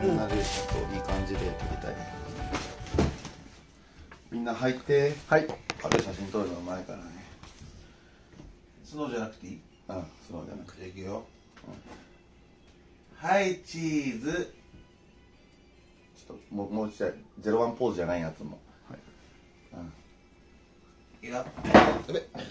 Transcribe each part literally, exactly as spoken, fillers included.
みんなでちょっといい感じで撮りたい。みんな入って。はい。あれ写真撮るのうまいからね。スノーじゃなくていい？うん、スノーじゃなくていくよ。うん、はい、チーズ。ちょっともうもう一回ゼロワンポーズじゃないやつも。はい。うん。いや。こ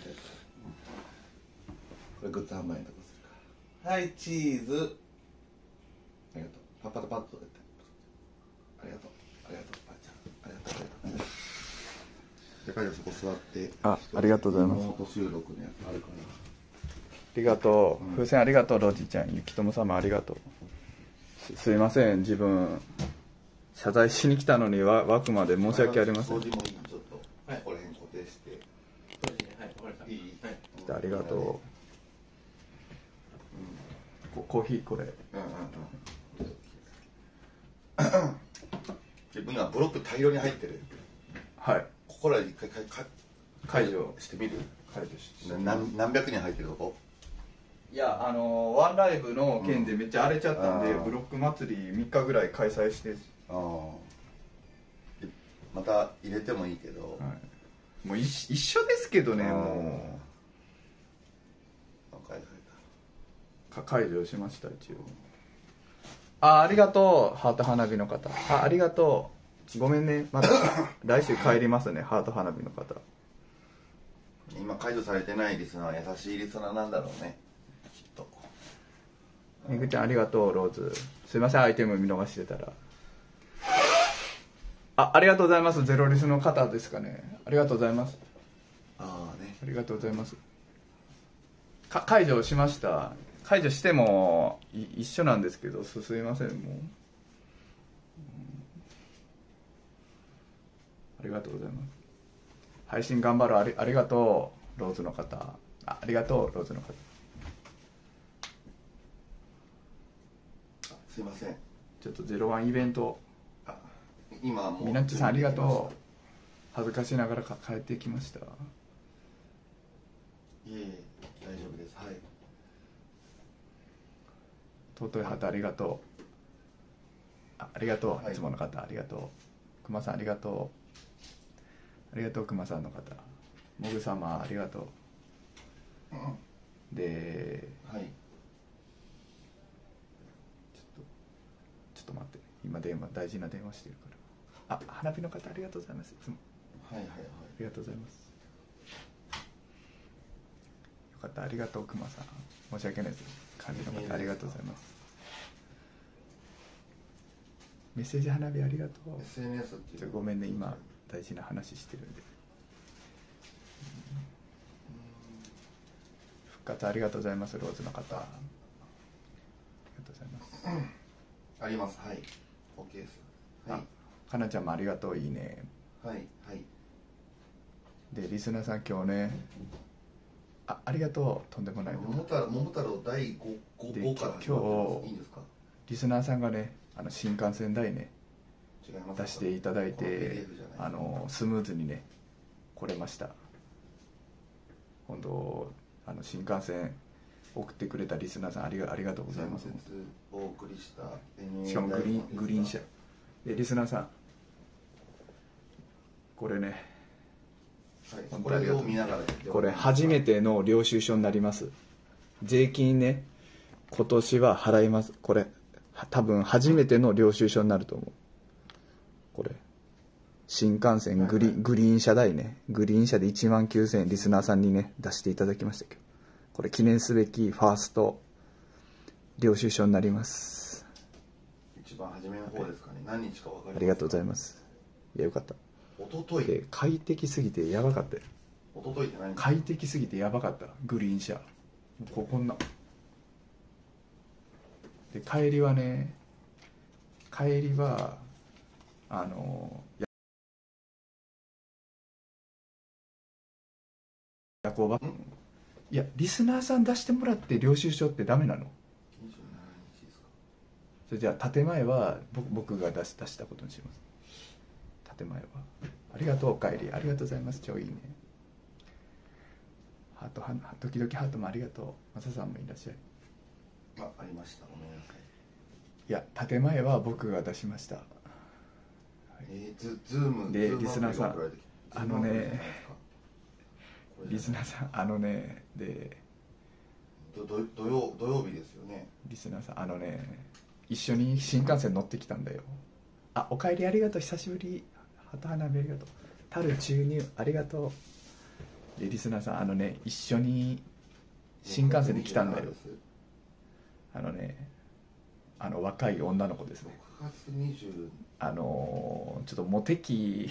れグッズ販売のとこするから。はい、チーズ。ありがとう。パッパとパッとやって。ありがとう。ありがとう。ばあちゃん。ありがとう。ありがとう。じゃあ、かじゃそこ座って。 あ、ありがとうございます。 リモート収録のやつあるから。 ありがとう。風船ありがとう、ロジちゃん。ゆきとも様ありがとう。す、すいません、自分。謝罪しに来たのにわ枠まで申し訳ありません。 掃除もいい、ちょっと。はい、これ辺固定して。掃除ね、はい、わかりました。いい。はい。 来た、ありがとう。うん、ココーヒーこれ。うんうんうん。自分今ブロック大量に入ってる。 はい。 ここら一回かか解除してみる？ 解除して。 何何百人入ってるとこ？ いや、あのワンライブの件でめっちゃ荒れちゃったんで、うん、ブロック祭りみっかぐらい開催して。ああ。 また入れてもいいけど。 はい、もう一一緒ですけどね、もう。解除か解除しました一応。あ、ありがとうハート花火の方。あ、ありがとう。ごめんね、また来週帰りますねハート花火の方。 今解除されてないリスナーは優しいリスナーなんだろうね、きっと。 めぐちゃんありがとう。ローズすいません、アイテム見逃してたら。あ、ありがとうございます。ゼロリスの方ですかね。ありがとうございます。 ああね、 ありがとうございます。か解除しました。解除しても一緒なんですけど、すすいません、もう、うん、ありがとうございます。配信頑張る。あり、ありがとうローズの方。あ、ありがとうローズの方。 あ、すいません、 ちょっとゼロワンイベント。 あ、今もうみなっちさんありがとう。恥ずかしながらか帰ってきました。いえいえ、大丈夫です。はい。 尊い旗ありがとう。あ、ありがとう、 はい、 いつもの方ありがとう。くまさんありがとう。ありがとうくまさんの方。もぐ様ありがとう。うん、で、はい、ちょっとちょっと待って、今電話大事な電話してるから。あ、花火の方ありがとうございます。いつも。 はいはいはい。ありがとうございます。よかった、ありがとうくまさん。申し訳ないです。感じの方ありがとうございます。メッセージ花火ありがとう。 エスエヌエス ってちょごめんね、今大事な話してるんで。復活ありがとうございます。ローズの方ありがとうございます。 あります。はい、 OK です。はい、 かなちゃんもありがとう。いいね。 はいはい。 でリスナーさん今日ね、あ、ありがとう。とんでもない。 桃太郎、桃太郎だいごから今日いいんですか？ リスナーさんがね、あの新幹線代ね出していただいて、あのスムーズにね来れました。本当、あの新幹線送ってくれたリスナーさんありがありがとうございます。 お送りしたしかもグリーングリーン車でリスナーさんこれね、 はい、これを見ながら、 これ初めての領収書になります。税金ね、今年は払います。これ多分初めての領収書になると思う。これ新幹線グリ、はいはい、グリーン車代ね、グリーン車でいちまんきゅうせんえんリスナーさんにね出していただきましたけど、これ記念すべきファースト領収書になります。 一番初めの方ですかね。何日か分かりますか？ ありがとうございます。いやよかった。 おとといで快適すぎてやばかったよ。 おとといって何？ 快適すぎてやばかった。グリーン車ここんなで、帰りはね、帰りはあの夜行バス、いやリスナーさん出してもらって領収書ってダメなの？にじゅうしちにちですか？それじゃあ建前は僕僕が出し出したことにします。建前はありがとう。お帰りありがとうございます。超いいね。ハートは時々ハートもありがとう。マサさんもいらっしゃい。 あ、ありました。ごめんなさい。 いや建前は僕が出しました。 えー、ズズームでズームリスナーさんアプリが送られてきてあのねズームアプリじゃないですかこれリスナーさんあのねでどど土曜土曜日ですよね。 リスナーさんあのね一緒に新幹線乗ってきたんだよ。あおかえりありがとう久しぶり。旗花火ありがとう。樽注入ありがとう。でリスナーさんあのね一緒に新幹線で来たんだよ。あのねあの若い女の子ですね。 ろくがつにじゅうあのー、ちょっとモテ期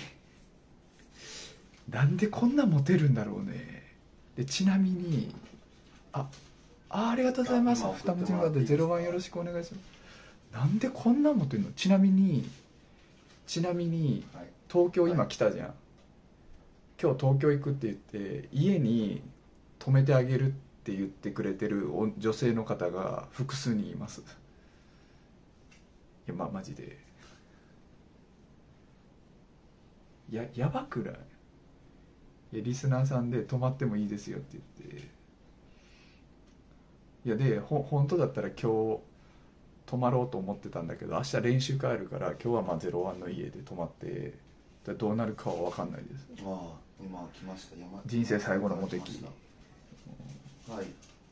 なんでこんなモテるんだろうね。でちなみにああありがとうございます。二文字目でゼロワンよろしくお願いします。なんでこんなモテるの。ちなみにちなみに東京今来たじゃん、はい、今日東京行くって言って家に泊めてあげるって言ってくれてる女性の方が複数人います。いやまマジでややばくない。いやリスナーさんで泊まってもいいですよって言って、いやでほ本当だったら今日泊まろうと思ってたんだけど明日練習会あるから今日はまあゼロワンの家で泊まってどうなるかは分かんないです。 ああ今来ました。山人生最後のモテ期。 はい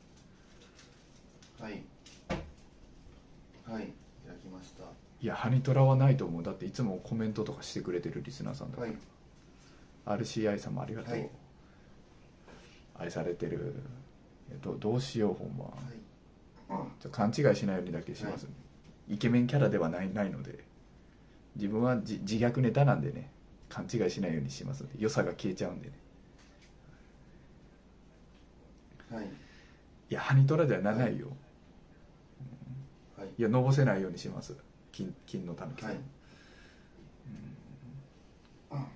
はいはい開きました。 いやハニトラはないと思う。だっていつもコメントとかしてくれてるリスナーさんだから、はい、アールシーアイ さんもありがとう、はい、愛されてる。ど, どうしようほんま、はい、ちょ勘違いしないようにだけしますね、はい、イケメンキャラではないないので自分は自虐ネタなんでね勘違いしないようにしますので良さが消えちゃうんでね。はい、いやハニトラではならないよ、はい、いやのぼせないようにします。 金, 金のたぬきさん、はいうんはい、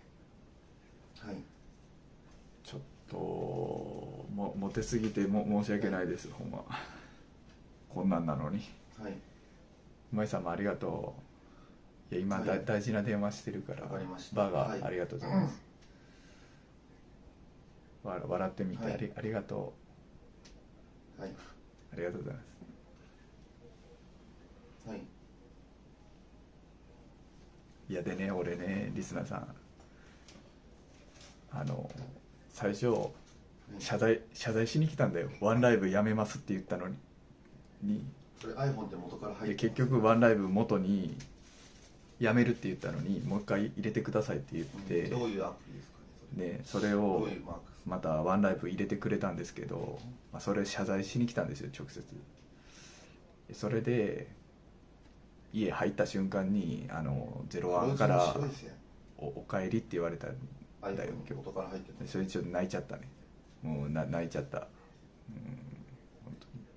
ちょっともモテすぎても申し訳ないです、はい、ほんまこんなんなのに。はい、舞さんもありがとう。いや今、はい、大事な電話してるからバーガー、はい、ありがとうございます、うん、笑ってみて、はい、あ, りありがとう、はい、ありがとうございます、はい、いやでね俺ねリスナーさんあの最初謝罪謝罪しに来たんだよ。ワンライブやめますって言ったのににそれ iPhone って元から入ってで結局ワンライブ元にやめるって言ったのにもう一回入れてくださいって言って、 うん、どういうアプリですかね、 ねそれをまたワンライブ入れてくれたんですけど、まあ、それ謝罪しに来たんですよ直接。それで家入った瞬間にあのゼロワンからお, お帰りって言われたんだよ今日。それちょっと泣いちゃったね。もうな泣いちゃった。うん本当に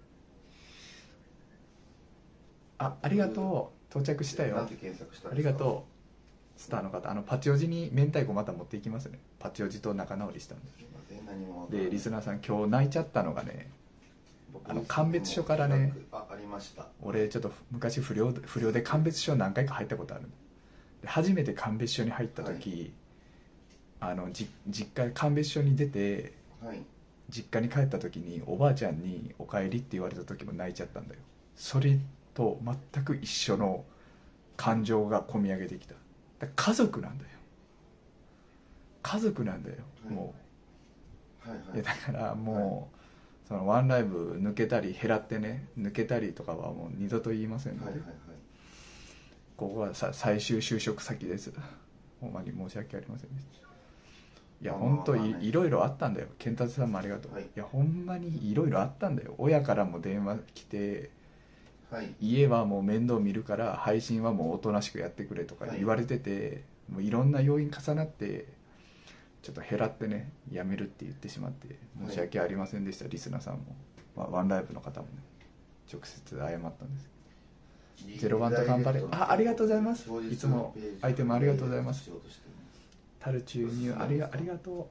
あありがとう到着したよ。 なんて検索したんありがとうスターの方。あのパチオジに明太子また持っていきますね。パチオジと仲直りしたんです。でリスナーさん今日泣いちゃったのがねあの鑑別所からねあ, ありました俺ちょっと昔不良不良で鑑別所何回か入ったことある。で初めて鑑別所に入った時、はい、あのじ実家鑑別所に出て、はい、実家に帰った時におばあちゃんにお帰りって言われた時も泣いちゃったんだよ。それと全く一緒の感情がこみ上げてきた。だから家族なんだよ家族なんだよ、はい、もう、はいはい、いやだからもう、はいそのワンライブ抜けたり減らってね抜けたりとかはもう二度と言いませんので、はいはいはい、ここはさ最終就職先です。ほんまに申し訳ありませんでした。いや本当 い, いろいろあったんだよ。健達さんもありがとう、はい、いやほんまにいろいろあったんだよ。親からも電話来て、はい、家はもう面倒見るから配信はもうおとなしくやってくれとか言われてて、はい、もういろんな要因重なってちょっと減らってねやめるって言ってしまって申し訳ありませんでした、はい、リスナーさんも、まあ、ワンライブの方もね直接謝ったんですけどゼロワンと頑張れ あ, ありがとうございます。いつもアイテムありがとうございます。タル注入あり が, ありがとう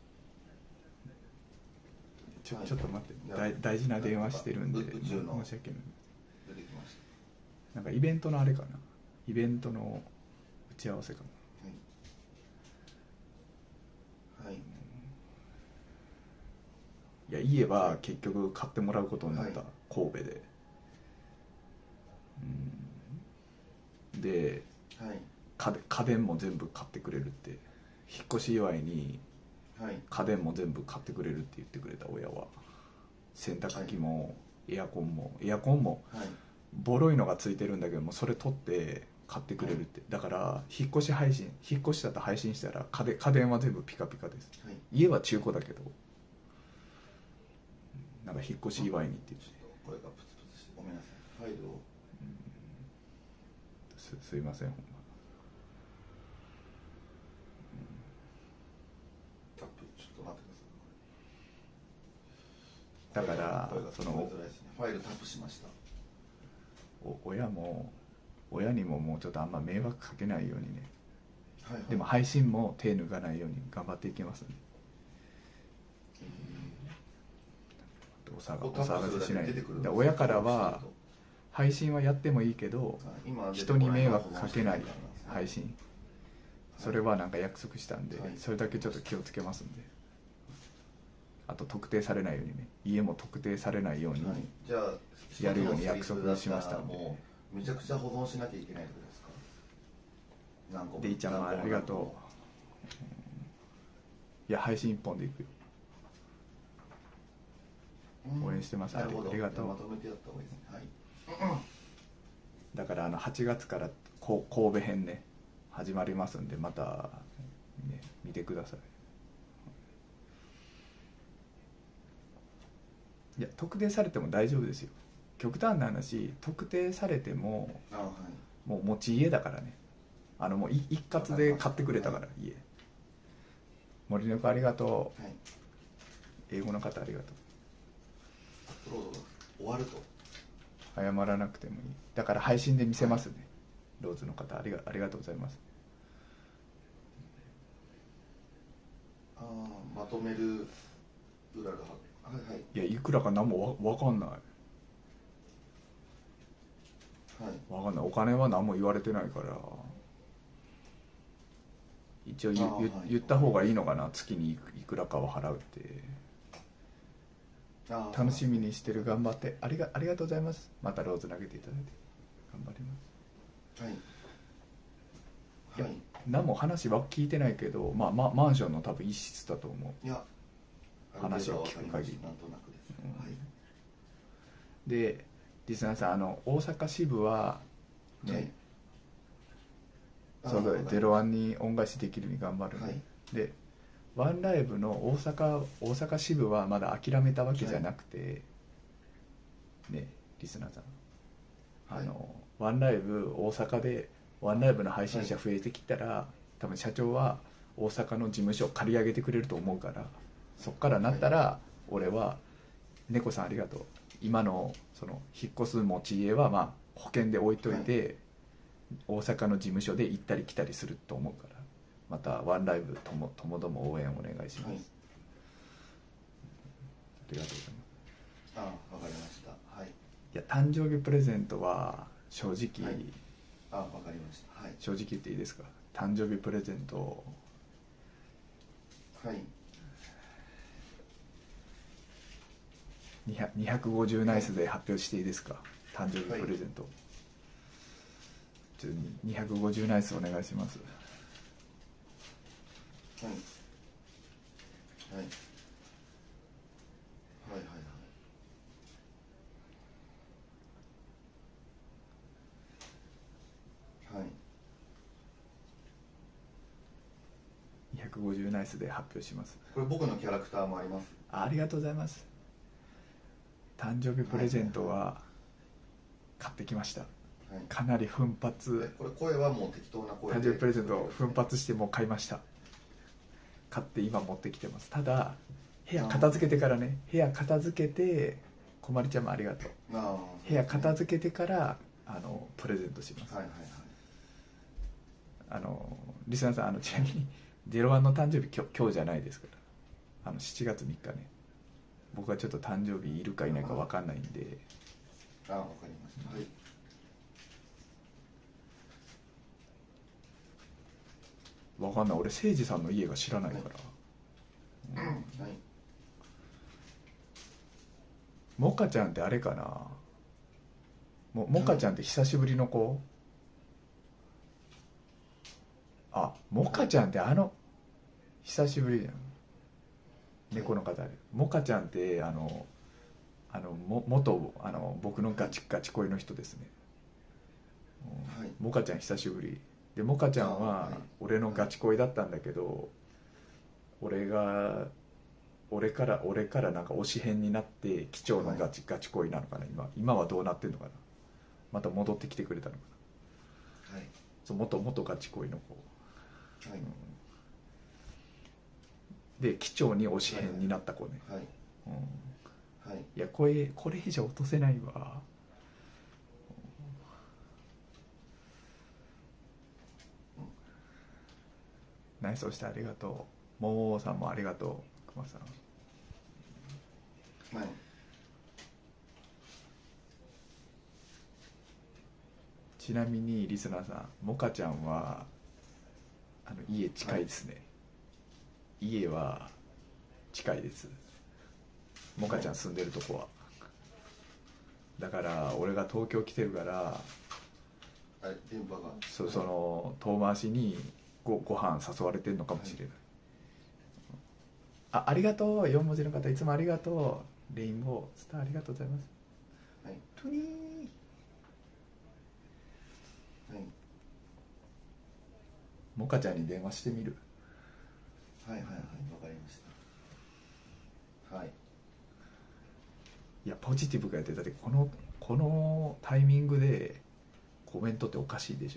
ち ょ, ちょっと待って大大事な電話してるんで申し訳ない。なんかイベントのあれかなイベントの打ち合わせかな。はい、いや家は結局買ってもらうことになった、はい、神戸で。うんではい家電家電も全部買ってくれるって、引っ越し祝いにはい家電も全部買ってくれるって言ってくれた親は。洗濯機もエアコンもエアコンもはいボロいのがついてるんだけども、それ取って買ってくれるって。だから引っ越し配信引っ越しだと配信したら家電家電は全部ピカピカです。 はい。 家は中古だけど、なんか引っ越し祝いにって言って、 これがプツプツしてごめんなさい。ファイルを。 す, すいませんほんま。 タップちょっと待ってください。 だからこれがその聞こえづらいですね。ファイルタップしました。 お親も親にももうちょっとあんま迷惑かけないようにね。 はいはい。 でも配信も手抜かないように頑張っていきますね。お騒お騒がせしない。で親からは配信はやってもいいけど人に迷惑かけない配信、それはなんか約束したんで、それだけちょっと気をつけますんで。あと特定されないようにね、家も特定されないようにじゃあやるように約束しましたんで。 もうめちゃくちゃ保存しなきゃいけないってことですか。何個も。 でいちゃんもありがとう。いや配信一本でいくよ。応援してます。ありがとう。 まとめてやった方がいいですね。はい。 だからあのはちがつからこ神戸編ね始まりますんで、また、ね、見てください。いや特定されても大丈夫ですよ。極端な話、特定されてもあ、はい、 もう持ち家だからね。あのもう一括で買ってくれたから、家。森の子ありがとう、はい、英語の方ありがとう。 アップロードが終わると謝らなくてもいい。だから配信で見せますね、はい、ローズの方ありが、ありがとうございます。 ああ、まとめる裏がはいはい、 いやいくらか何もわ分かんない、 はい、 分かんない。お金は何も言われてないから一応言、はい、言った方がいいのかな。月にいくらかは払うって。楽しみにしてる。頑張ってありが、ありがとうございます。またローズ投げていただいて頑張ります。はい、はい、何も話は聞いてないけど、まあ、まマンションの多分一室だと思う。 いや話を聞く限り。 なんとなくです、うん、はい、 でリスナーさん、あの大阪支部はね、はい、そうだゼロワンに恩返しできるように頑張るね、はい、でワンライブの大阪大阪支部はまだ諦めたわけじゃなくて、はい、ねリスナーさん、あの、はい、ワンライブ大阪でワンライブの配信者増えてきたら、はい、多分社長は大阪の事務所を借り上げてくれると思うから、そっからなったら俺は猫さんありがとう、今のその引っ越す持ち家はまあ保険で置いといて、大阪の事務所で行ったり来たりすると思うから、またワンライブともともども応援お願いします、はい、ありがとうございます。 ああ、わかりました。はい。いや誕生日プレゼントは正直、はい、 ああ、わかりました。はい。 正直言っていいですか。誕生日プレゼント、 はい。 にひゃくごじゅうナイスで発表していいですか、誕生日プレゼント、はい、ちょっとにひゃくごじゅうナイスお願いします。 はいはいはいはいはいはい、 にひゃくごじゅうナイスで発表します。 これ僕のキャラクターもあります。 あ, ありがとうございます。誕生日プレゼントは買ってきました、はい、かなり奮発。 これ声はもう適当な声で、 誕生日プレゼントを奮発してもう買いました。買って今持ってきてます。ただ部屋片付けてからね、部屋片付けて、こまりちゃんもありがとう。あ、部屋片付けてからあのプレゼントします、はいはいはい、あのリスナーさん、あのちなみにゼロワンの誕生日今日、今日じゃないですから、あのしちがつみっかね、僕はちょっと誕生日いるかいないか分かんないんで。 ああ、分かりました、はい、 分かんない。俺誠司さんの家が知らないから、はい、うん、はい、モカちゃんってあれかな、もモカちゃんって久しぶりの子、 あ、モカちゃんってあの久しぶりじゃん、猫の方で。モカちゃんってあのあのも元あの僕のガチガチ恋の人ですね、 はい、 モカちゃん久しぶりで、モカちゃんは俺のガチ恋だったんだけど、俺が俺から俺からなんか推し変になって機長のガチガチ恋なのかな、今今はどうなってんのかな、また戻ってきてくれたのかな、 はい、 そう元元ガチ恋の子、 はい、 うんで機長に推し変になった子ね、 はい、 うんはい、 いやこれこれ以上落とせないわ。ナイスをしてありがとう。ももさんもありがとう。くまさん。 はい、 ちなみにリスナーさん、モカちゃんはあの家近いですね、はい、家は近いです、モカちゃん住んでるとこは。だから俺が東京来てるから、 あれ電波がそその遠回しに ご, ご飯誘われてるのかもしれない、はい、あありがとう、よん文字の方いつもありがとう。レインボースターありがとうございます、 はい、 トゥニー、 はい、 モカちゃんに電話してみる。 はいはいはい、わかりました。はい。 いやポジティブがやって、だってこのこのタイミングでコメントっておかしいでしょ、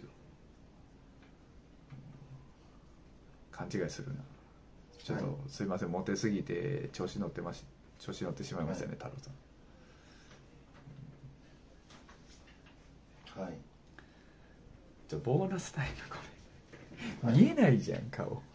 勘違いするな。ちょっと、はい、すいません、モテすぎて調子乗ってまし調子乗ってしまいましたね、はい、太郎さん。 はい。 ちょボーナスタイムこれ、はい、見えないじゃん顔。はい。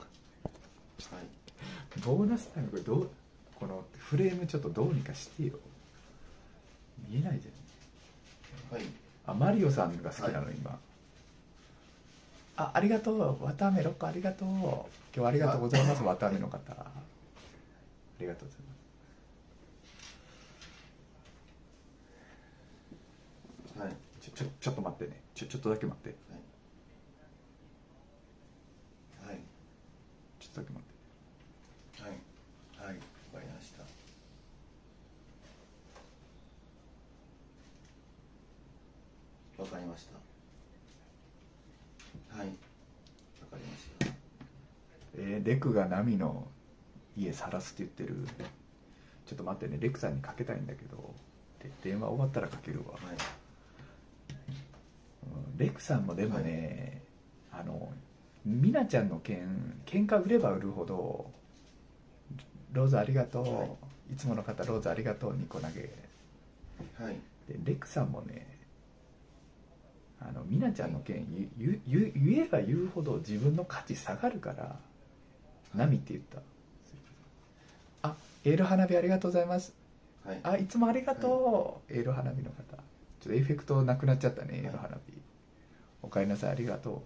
ボーナスタイムこれどう、このフレームちょっとどうにかしてよ。見えないじゃん。はい。あ、マリオさんが好きなの、はい、今。あ、ありがとう、わたあめろっこありがとう。今日はありがとうございます、わたあめの方。ありがとうございます。はい。ちょ、ちょ、ちょっと待ってね。ちょ、ちょっとだけ待って。はい。はい。ちょっとだけ待って。はい。はい。わかりました。わかりました。はい。わかりました。えー、レクがナミの家晒すって言ってる。ちょっと待ってね、レクさんにかけたいんだけど、で電話終わったらかけるわ。はい、うん、レクさんもでもね、はい、あのミナちゃんの件、喧嘩売れば売るほど、ローズありがとう、はい、いつもの方ローズありがとう、ニコ投げ。はい。でレクさんもね、あのミナちゃんの件言, 言, 言えば言うほど自分の価値下がるから、ナミって言った。あ、エール花火ありがとうございます。はい、あ、いつもありがとう、はい、エール花火の方。ちょっとエフェクトなくなっちゃったね、エール花火。おかえりなさい、ありがと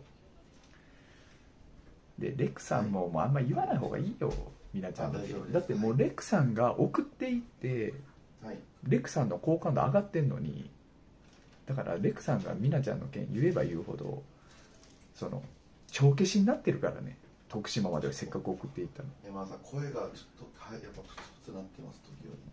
う。で、レクさんも、はい、もうあんま言わない方がいいよ、ミナちゃんだけ。だってもうレクさんが送っていって、はい、レクさんの好感度上がってんのに、だからレクさんがミナちゃんの件言えば言うほど、その帳消しになってるからね。徳島までせっかく送っていったの。山田さん、声がちょっと、はい、やっぱふつふつなってます、時折。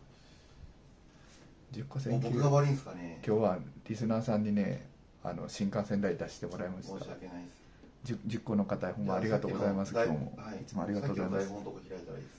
じゅっこセンキュー。僕が悪いんですかね。今日はリスナーさんにね、あの新幹線代出してもらいました。申し訳ないです。じゅ, じゅっこの方、ほんまありがとうございます。今日も、はい、いつもありがとうございます。さっきの台本のとこ開いたらいいです。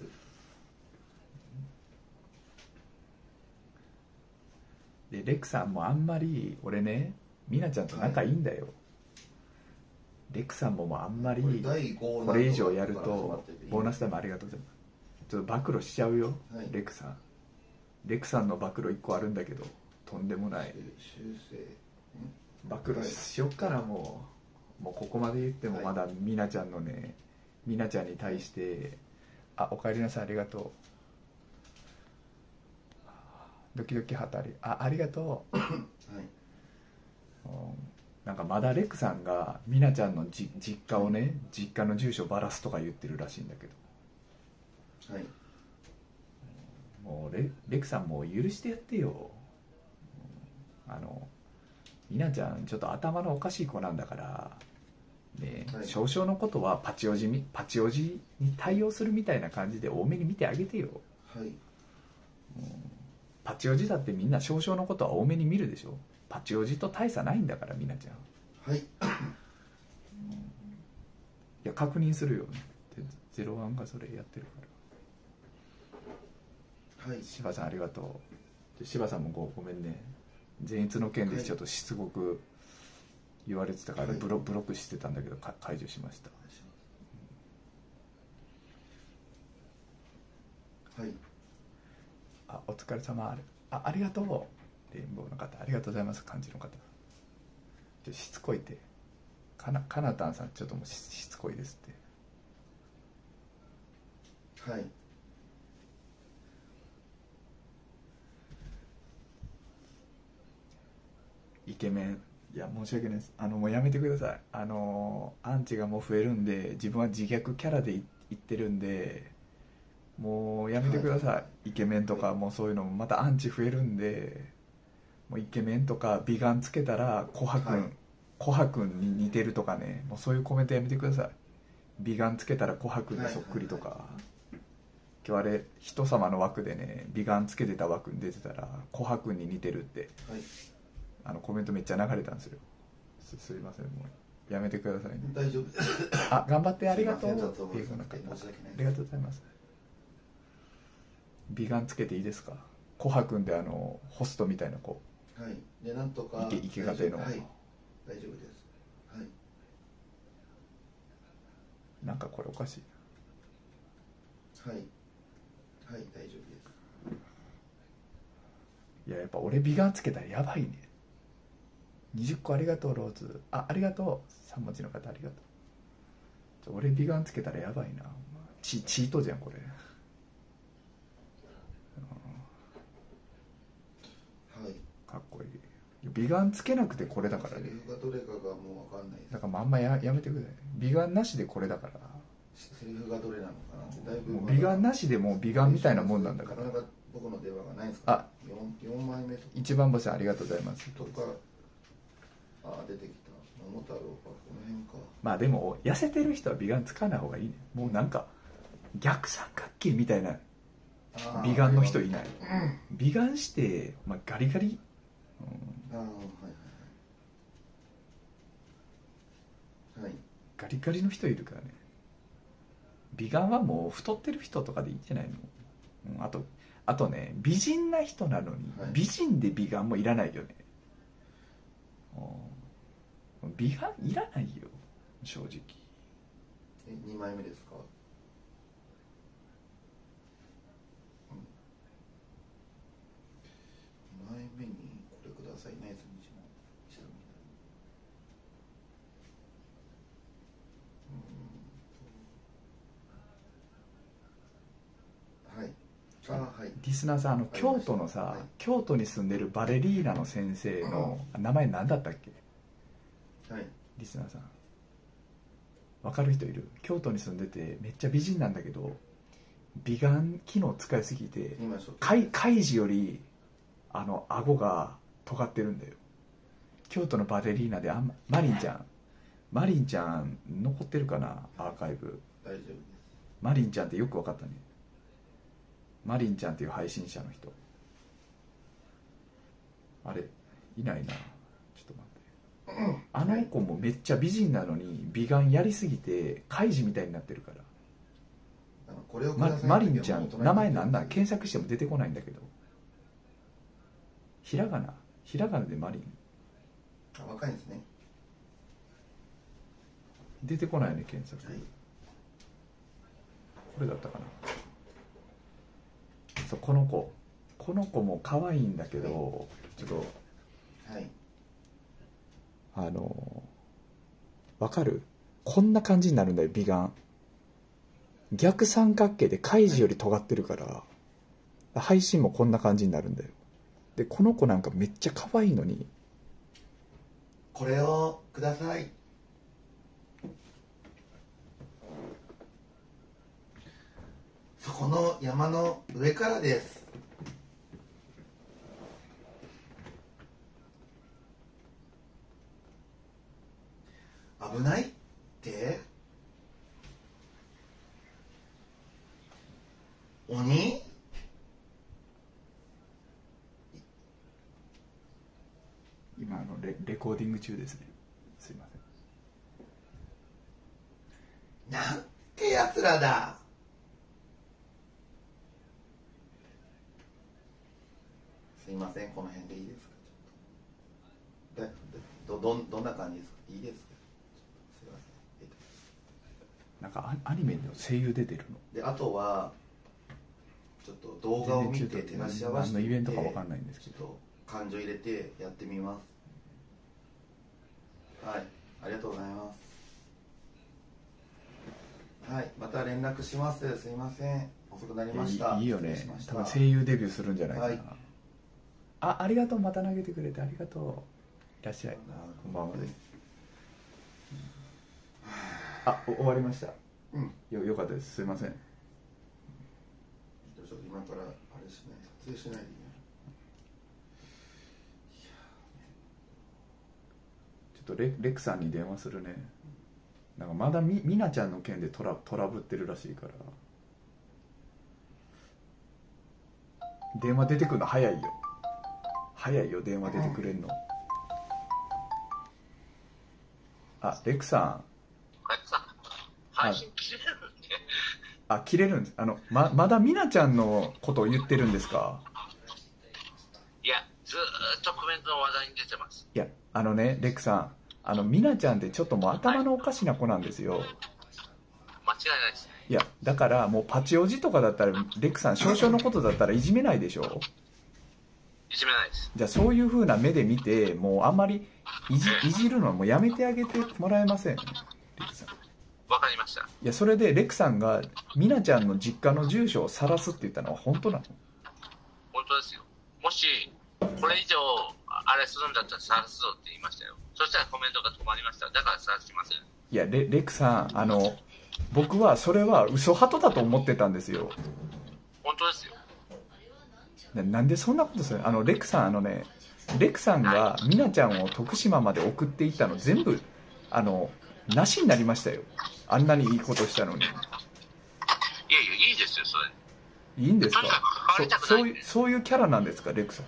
でレクさんもあんまり、俺ね、ミナちゃんと仲いいんだよ。はい、レクさんももうあんまりこれ以上やるとボーナスタイムありがとうございます。ちょっと暴露しちゃうよ、はい、レクさん。レクさんの暴露いっこあるんだけど、とんでもない暴露しよっかな。もうもうここまで言ってもまだミナちゃんのね、ミナちゃんに対して、あ、おかえりなさい、ありがとう、ドキドキはたり、あ、ありがとう、はい、うん、なんかまだレクさんがミナちゃんのじ実家をね、実家の住所ばらすとか言ってるらしいんだけど、はい、もう レ, レクさんもう許してやってよ。あのミナちゃんちょっと頭のおかしい子なんだから、 で、 はい少々のことはパチオジみパチオジに対応するみたいな感じで多めに見てあげてよ。 はいパチオジだってみんな少々のことは多めに見るでしょ。パチオジと大差ないんだからみなちゃん。 はいいや確認するよでゼロワンがそれやってるから。 はい柴さんありがとう。で柴さんも ご, ごめんね、善逸の件でちょっとしつこく言われてたから、 はいブロブロックしてたんだけどか解除しました。 はいあ、お疲れ様。あれ あ, ありがとう。レインボーの方ありがとうございます。漢字の方ちょしつこいってかなかなたんさんちょっともう し, しつこいですって。 はいイケメン、いや申し訳ないです。あのもうやめてください。あのアンチがもう増えるんで、自分は自虐キャラでい言ってるんで、もうやめてください、はい、イケメンとかもうそういうのもまたアンチ増えるんで、もうイケメンとか美顔つけたらコハ君、はい、コハ君に似てるとかね、もうそういうコメントやめてください。美顔つけたらコハ君にそっくりとか、はいはいはい、今日あれ人様の枠でね、美顔つけてた枠に出てたらコハ君に似てるって、はい、あのコメントめっちゃ流れたんですよ。 す, すいません、もうやめてくださいね。 大丈夫です。 あ、頑張ってありがとうっていうふうな方、ありがとうございます。美顔つけていいですか。コハ君であのホストみたいな子、 はいでなんとかイケイケがての、はい、 大丈夫です。はいなんかこれおかしい。 はいはい大丈夫です。 いややっぱ俺美顔つけたらやばいね。にじゅっこありがとうローズ。あ、ありがとうさん文字の方ありがとう。ちょ俺美顔つけたらやばいな。チ, チートじゃんこれ。 はいかっこいい。美顔つけなくてこれだからね。 セリフがどれかがもう分かんないです。 だからあんま や, やめてください。美顔なしでこれだから。 セリフがどれなのかなってだいぶ。 もう美顔なしでもう美顔みたいなもんなんだから。 なかなか僕の電話がないんですか。 あ、 よんまいめとか一番星ありがとうございます。 とか、あ出てきた桃太郎か、この辺か。 まあでも痩せてる人は美顔使わない方がいいね。もうなんか逆三角形みたいな美顔の人いない。美顔して、まあ、ガリガリ、うん、あはいはいはい、 ガリガリの人いるからね。美顔はもう太ってる人とかでいいんじゃないの、うん、あとあとね、美人な人なのに、はい、美人で美顔もいらないよね。美顔いらないよ正直。 えにまいめですか。にまいめにこれくださいね。 リスナーさん、あの京都のさ、はい、京都に住んでるバレリーナの先生の名前何だったっけ。 はい、 リスナーさん分かる人いる。京都に住んでてめっちゃ美人なんだけど美顔機能使いすぎてカイジよりあの顎が尖ってるんだよ。京都のバレリーナであん、ま、マリンちゃんマリンちゃん残ってるかな、アーカイブ。 大丈夫です。 マリンちゃんってよく分かったね。マリンちゃんっていう配信者の人、あれいないな、ちょっと待って、うん、あの子もめっちゃ美人なのに美顔やりすぎてカイジみたいになってるから。 あのこれをま、マリンちゃん名前なんなん、検索しても出てこないんだけど、ひらがなひらがなでマリン。 あ、若いんですね。 出てこないね検索、はい、これだったかな。そう、この子この子も可愛いんだけど、はい、ちょっと、はい、あの分かる、こんな感じになるんだよ美顔。逆三角形でカイジより尖ってるから、はい、配信もこんな感じになるんだよ。でこの子なんかめっちゃ可愛いのに、 これをください。そこの山の上からです。危ない？ って鬼今あの レ, レコーディング中ですね。すいません。 なんてやつらだ。すいません、この辺でいいですか。ちょっとでどどどんな感じですか。いいですか。すいません。 なんかアニメの声優で出るので、あとはちょっと動画を見て照らし合わせて何のイベントかわかんないんですけど、 ちょっと感情入れてやってみます。はい、ありがとうございます。はい、また連絡します。すいません、遅くなりました。 いいよね。多分声優デビューするんじゃないかな、はい、あ、ありがとう。また投げてくれてありがとう。いらっしゃい。こんばんはです。あ、終わりました。うん、よ、よかったです。すいません。 ちょっと今からあれしない、撮影しないでいいね。 ちょっと レ, レクさんに電話するね。なんかまだみみなちゃんの件でトラトラブってるらしいから、電話出てくるの早いよ。早いよ、電話出てくれんの。あ、レクさん。 配信切れるんで。 あ、切れるんです。あの、ま、まだみなちゃんのことを言ってるんですか？ いや、ずーっとコメントの話題に出てます。 いや、あのね、レクさん。あの、みなちゃんってちょっともう頭のおかしな子なんですよ。 間違いないですね。 いや、だからもうパチオジとかだったら、レクさん、少々のことだったらいじめないでしょ？ いじめないです。 じゃあそういう風な目で見て、もうあんまりい じ, いじるのはもうやめてあげてもらえません？レクさん。 わかりました。 いや、それでレクさんがみなちゃんの実家の住所を晒すって言ったのは本当なの？ 本当ですよ。もしこれ以上あれするんだったら晒すぞって言いましたよ。そしたらコメントが止まりました。だから晒しません。 いや、 レ, レクさん、あの僕はそれは嘘鳩だと思ってたんですよ。 本当ですよ。 な, なんでそんなことする？あのレクさん、あのね、レクさんがみなちゃんを徳島まで送っていったの全部あのなしになりましたよ。あんなにいいことしたのに。いやいや、 いいですよ、それ。 いいんですか？そ, そういうそういうキャラなんですか、レクさんって。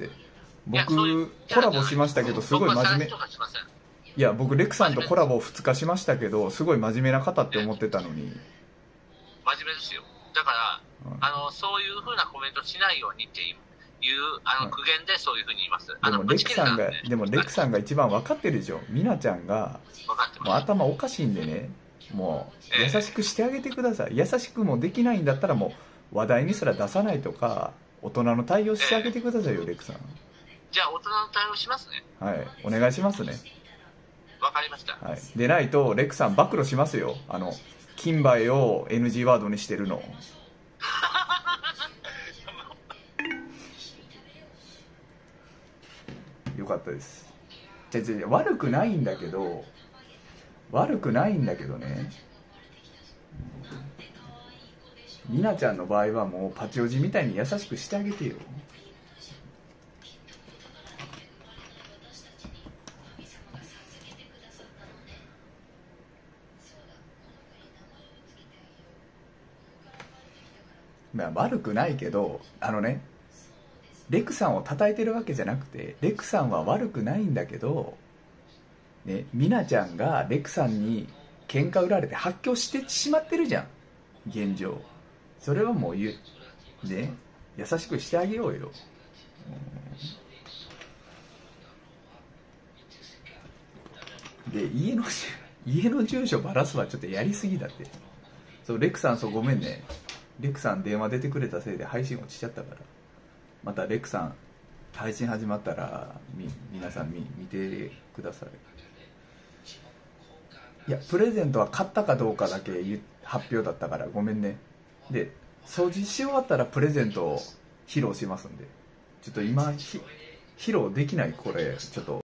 僕コラボしましたけど、すごい真面目。いや、僕レクさんとコラボふつかしましたけど、すごい真面目な方って思ってたのに。 真面目ですよ。だから、うん、あのそういう風なコメントしないようにっていうあの苦言でそういう風に言います。 でもレクさんがでもレクさんが一番分かってるでしょ。みなちゃんがもう頭おかしいんでね、もう優しくしてあげてください。優しくもできないんだったらもう話題にすら出さないとか、大人の対応してあげてくださいよ、レクさん。 じゃあ大人の対応しますね。 はい、お願いしますね。 わかりました。 はい、でないとレクさん暴露しますよ。あの金梅を エヌジー ワードにしてるの。よかったです。じゃじゃ悪くないんだけど、悪くないんだけどね。みなちゃんの場合はもうパチオジみたいに優しくしてあげてよ。まあ悪くないけど、あのね、レクさんを叩いてるわけじゃなくて、レクさんは悪くないんだけど、ね、みなちゃんがレクさんに喧嘩売られて発狂してしまってるじゃん、現状。それはもう言う、ね、優しくしてあげようよ。で、家の家の住所ばらすはちょっとやりすぎだって。そう、レクさん、そう、ごめんね。レクさん電話出てくれたせいで配信落ちちゃったから。またレクさん配信始まったらみ皆さん 見, 見てください。いや、プレゼントは買ったかどうかだけ発表だったからごめんね。で、掃除し終わったらプレゼントを披露しますんで、ちょっと今披露できない。これちょっと